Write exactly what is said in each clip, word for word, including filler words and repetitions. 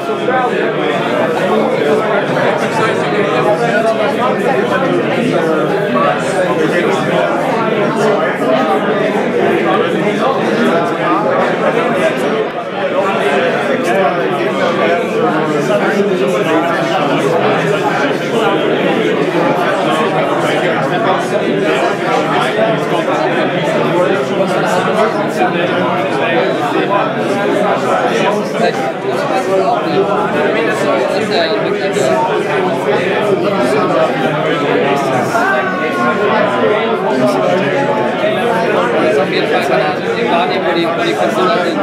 Auf jeden Fall kann er den wahrnehmen, wo die, wo die Künstler sind.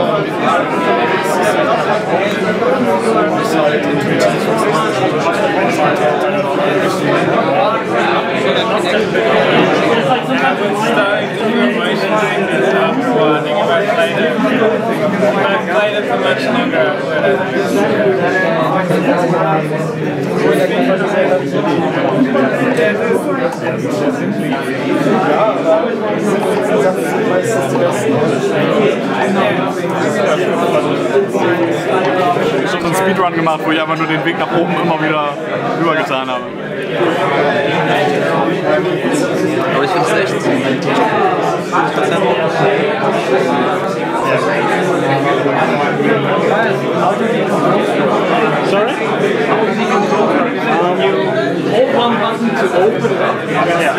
Ich habe so einen Speedrun gemacht, wo ich einfach nur den Weg nach oben immer wieder rübergetan habe. Aber ich finde es echt Sorry? Um, you hold one button to open it up. Yeah.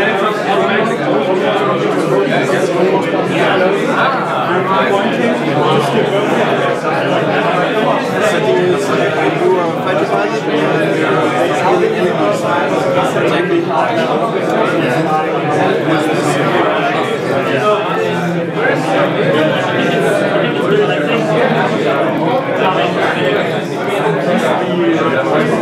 Yeah.